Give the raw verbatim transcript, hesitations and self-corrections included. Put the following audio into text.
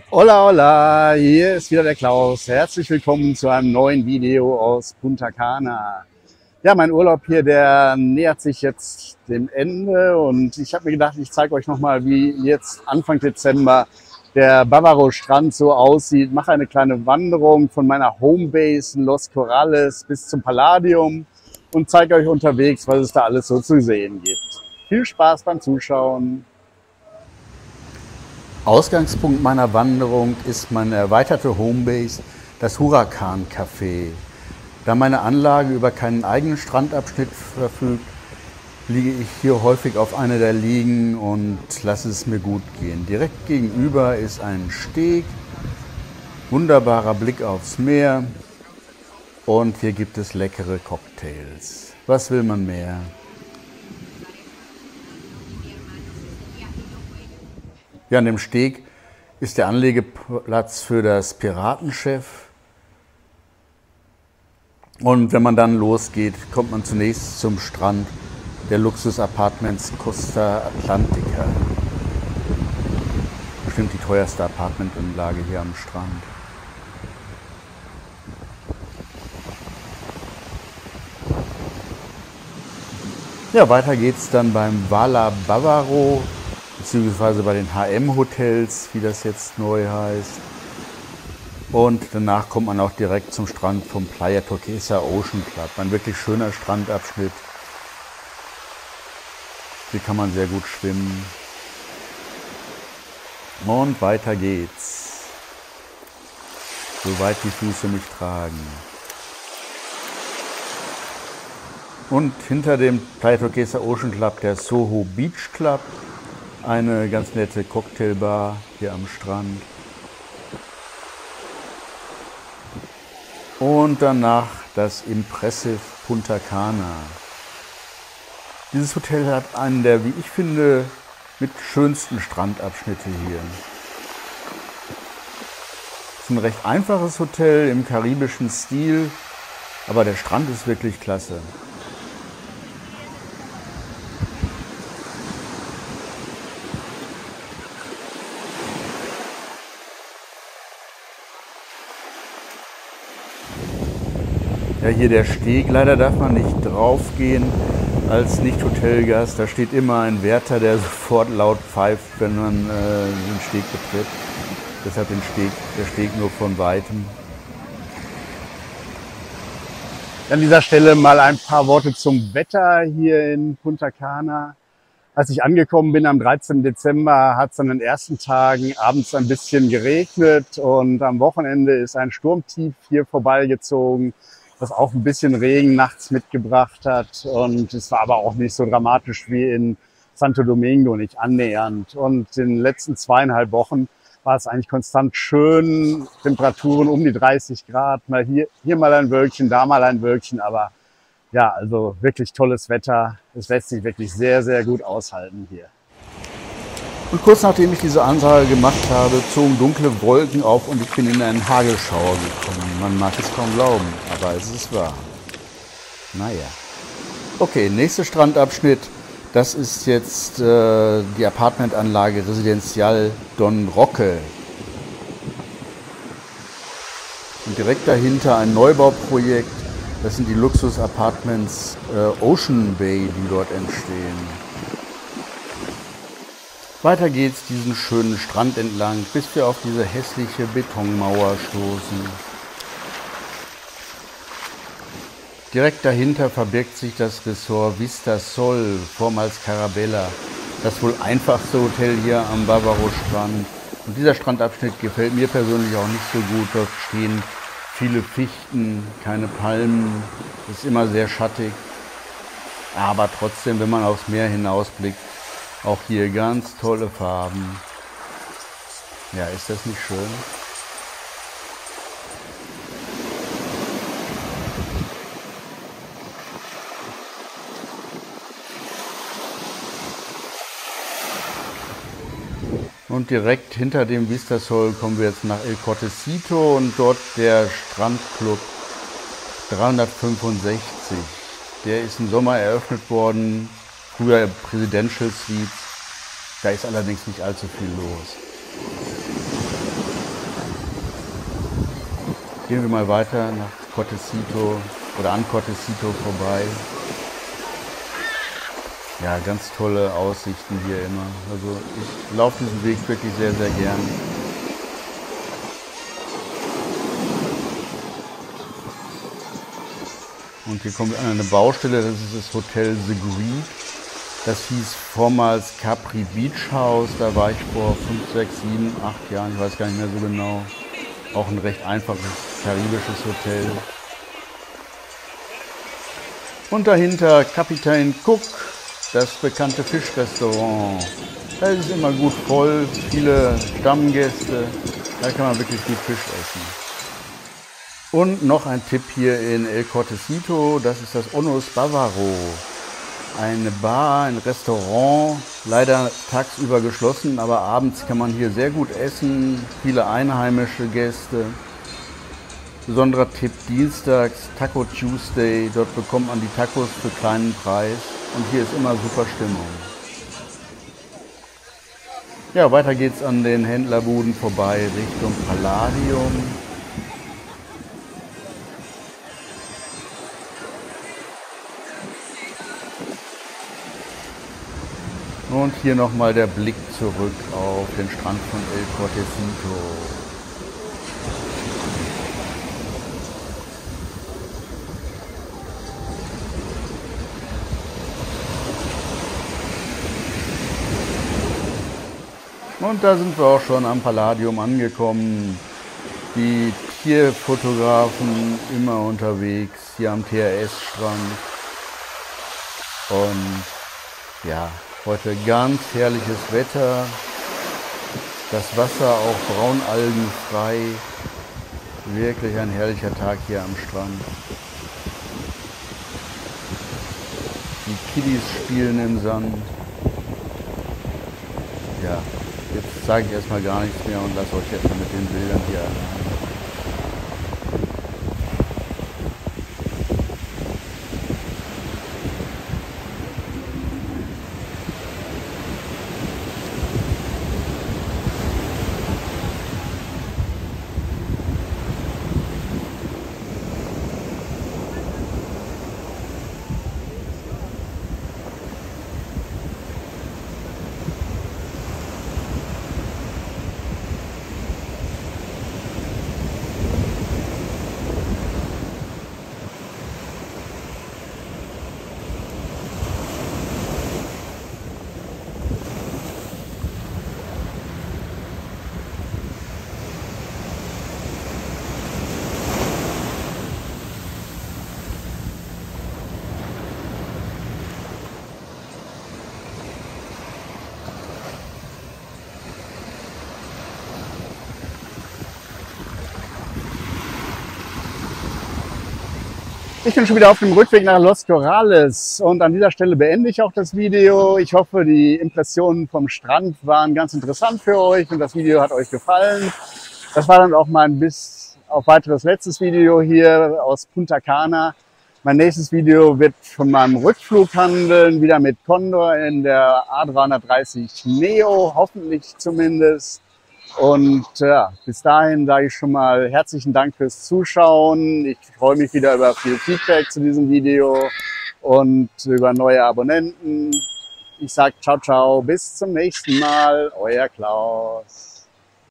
Hola, hola, hier ist wieder der Klaus. Herzlich willkommen zu einem neuen Video aus Punta Cana. Ja, mein Urlaub hier, der nähert sich jetzt dem Ende und ich habe mir gedacht, ich zeige euch nochmal, wie jetzt Anfang Dezember der Bavaro-Strand so aussieht. Mache eine kleine Wanderung von meiner Homebase in Los Corrales bis zum Palladium und zeige euch unterwegs, was es da alles so zu sehen gibt. Viel Spaß beim Zuschauen! Ausgangspunkt meiner Wanderung ist meine erweiterte Homebase, das Huracan Café. Da meine Anlage über keinen eigenen Strandabschnitt verfügt, liege ich hier häufig auf einer der Liegen und lasse es mir gut gehen. Direkt gegenüber ist ein Steg, wunderbarer Blick aufs Meer und hier gibt es leckere Cocktails. Was will man mehr? Ja, an dem Steg ist der Anlegeplatz für das Piratenschiff. Und wenn man dann losgeht, kommt man zunächst zum Strand der Luxus-Apartments Costa Atlantica. Bestimmt die teuerste Apartmentanlage hier am Strand. Ja, weiter geht's dann beim Vala Bavaro, beziehungsweise bei den H M-Hotels, wie das jetzt neu heißt. Und danach kommt man auch direkt zum Strand vom Playa Turquesa Ocean Club. Ein wirklich schöner Strandabschnitt. Hier kann man sehr gut schwimmen. Und weiter geht's. Soweit die Füße mich tragen. Und hinter dem Playa Turquesa Ocean Club der Soho Beach Club. Eine ganz nette Cocktailbar hier am Strand. Und danach das Impressive Punta Cana. Dieses Hotel hat einen der, wie ich finde, mit schönsten Strandabschnitte hier. Es ist ein recht einfaches Hotel im karibischen Stil, aber der Strand ist wirklich klasse. Ja, hier der Steg, leider darf man nicht drauf gehen als Nicht-Hotelgast. Da steht immer ein Wärter, der sofort laut pfeift, wenn man äh, den Steg betritt. Deshalb den Steg, der Steg nur von Weitem. An dieser Stelle mal ein paar Worte zum Wetter hier in Punta Cana. Als ich angekommen bin am dreizehnten Dezember, hat es an den ersten Tagen abends ein bisschen geregnet und am Wochenende ist ein Sturmtief hier vorbeigezogen, das auch ein bisschen Regen nachts mitgebracht hat. Und es war aber auch nicht so dramatisch wie in Santo Domingo, nicht annähernd. Und in den letzten zweieinhalb Wochen war es eigentlich konstant schön, Temperaturen um die dreißig Grad, mal hier, hier mal ein Wölkchen, da mal ein Wölkchen, aber ja, also wirklich tolles Wetter. Es lässt sich wirklich sehr, sehr gut aushalten hier. Und kurz nachdem ich diese Ansage gemacht habe, zogen dunkle Wolken auf und ich bin in einen Hagelschauer gekommen. Man mag es kaum glauben, aber es ist wahr. Naja. Okay, nächster Strandabschnitt. Das ist jetzt äh, die Apartmentanlage Residencial Don Roque. Und direkt dahinter ein Neubauprojekt. Das sind die Luxus-Apartments äh, Ocean Bay, die dort entstehen. Weiter geht's diesen schönen Strand entlang, bis wir auf diese hässliche Betonmauer stoßen. Direkt dahinter verbirgt sich das Resort Vista Sol, vormals Carabella, das wohl einfachste Hotel hier am Bavaro-Strand. Und dieser Strandabschnitt gefällt mir persönlich auch nicht so gut. Dort stehen viele Fichten, keine Palmen, es ist immer sehr schattig. Aber trotzdem, wenn man aufs Meer hinausblickt, auch hier ganz tolle Farben. Ja, ist das nicht schön? Und direkt hinter dem Vista Sol kommen wir jetzt nach El Cortecito und dort der Strandclub dreihundertfünfundsechzig. Der ist im Sommer eröffnet worden. Früher Presidential Suites, da ist allerdings nicht allzu viel los. Gehen wir mal weiter nach Cottesito oder an Cottesito vorbei. Ja, ganz tolle Aussichten hier immer. Also ich laufe diesen Weg wirklich sehr, sehr gern. Und hier kommen wir an eine Baustelle, das ist das Hotel The Greek. Das hieß vormals Capri Beach House, da war ich vor fünf, sechs, sieben, acht Jahren, ich weiß gar nicht mehr so genau. Auch ein recht einfaches karibisches Hotel. Und dahinter Kapitän Cook, das bekannte Fischrestaurant. Da ist es immer gut voll, viele Stammgäste, da kann man wirklich gut Fisch essen. Und noch ein Tipp hier in El Cottesito, das ist das Onos Bavaro. Eine Bar, ein Restaurant, leider tagsüber geschlossen, aber abends kann man hier sehr gut essen, viele einheimische Gäste. Besonderer Tipp, dienstags Taco Tuesday, dort bekommt man die Tacos für kleinen Preis und hier ist immer super Stimmung. Ja, weiter geht's an den Händlerbuden vorbei Richtung Palladium. Und hier nochmal der Blick zurück auf den Strand von El Cottesito. Und da sind wir auch schon am Palladium angekommen. Die Tierfotografen immer unterwegs, hier am T R S-Strand. Und ja, heute ganz herrliches Wetter, das Wasser auch braunalgenfrei, wirklich ein herrlicher Tag hier am Strand. Die Kiddies spielen im Sand. Ja, jetzt zeige ich erstmal gar nichts mehr und lasse euch erstmal mit den Bildern hier allein. Ich bin schon wieder auf dem Rückweg nach Los Corrales und an dieser Stelle beende ich auch das Video. Ich hoffe, die Impressionen vom Strand waren ganz interessant für euch und das Video hat euch gefallen. Das war dann auch mein bis auf weiteres letztes Video hier aus Punta Cana. Mein nächstes Video wird von meinem Rückflug handeln, wieder mit Condor in der A dreihundertdreißig Neo, hoffentlich zumindest. Und ja, bis dahin sage ich schon mal herzlichen Dank fürs Zuschauen. Ich freue mich wieder über viel Feedback zu diesem Video und über neue Abonnenten. Ich sage ciao, ciao, bis zum nächsten Mal, euer Klaus.